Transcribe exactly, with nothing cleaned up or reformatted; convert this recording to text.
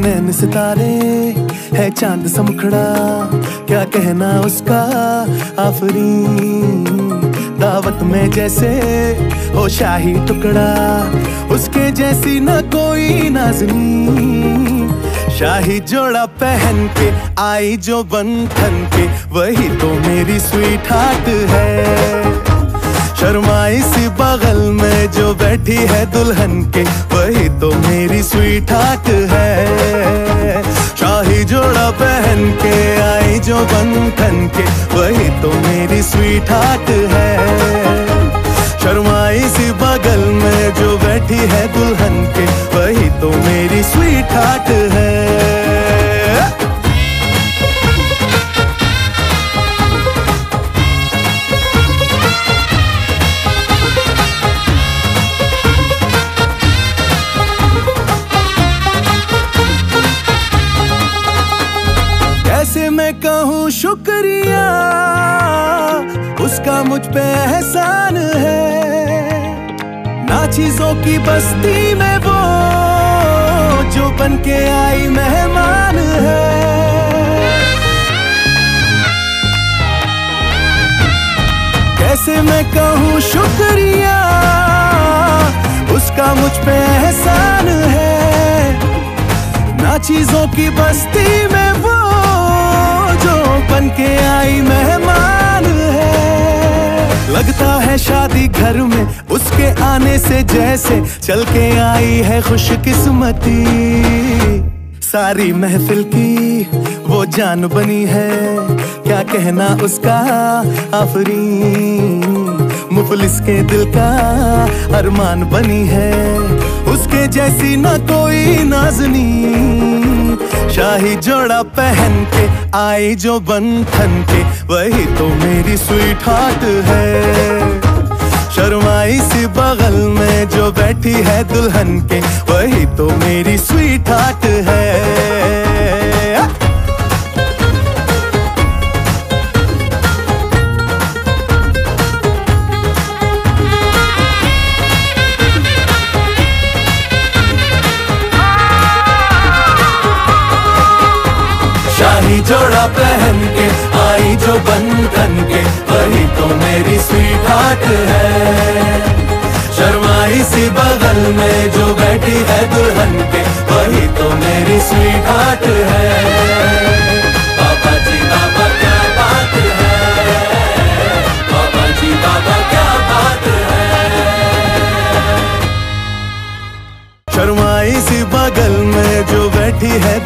नैन सितारे है चांद सा मुखड़ा, क्या कहना उसका आफरीन। दावत में जैसे हो शाही टुकड़ा, उसके जैसी न कोई नाज़नीन। शाही जोड़ा पहन के आई जो बंधन के, वही तो मेरी स्वीट हार्ट है। शर्माई सी बगल में जो बैठी है दुल्हन के, वही तो मेरी स्वीट हार्ट है। शाही जोड़ा पहन के आई जो बंधन के, वही तो मेरी स्वीट हार्ट है। शर्माई सी बगल में जो बैठी है दुल्हन के, वही तो मेरी स्वीट हार्ट है। कैसे मैं कहूँ शुक्रिया, उसका मुझ पे एहसान है। ना चीजों की बस्ती में वो जो बन के आई मेहमान है। कैसे मैं कहूँ शुक्रिया, उसका मुझ पे एहसान है। ना चीजों की बस्ती में वो जो बन के आई मेहमान है। लगता है शादी घर में उसके आने से जैसे चल के आई है खुशकिस्मती। सारी महफिल की वो जान बनी है, क्या कहना उसका आफरीन। मुफलिस के दिल का अरमान बनी है, उसके जैसी ना कोई नाज़नीन। शाही जोड़ा पहन के आई जो बंधन के, वही तो मेरी स्वीट हार्ट है। शर्माई सी बगल में जो बैठी है दुल्हन के, वही तो मेरी स्वीट हार्ट है। शाही जोड़ा पहन के आई जो बंधन के, वही तो मेरी स्वीट हार्ट है। शर्माई सी बगल में जो बैठी है दुल्हन के, वही तो मेरी स्वीट हार्ट है। बाबा जी बाबा क्या बात है, बाबा जी बाबा क्या बात है। शर्माई सी बगल में जो बैठी है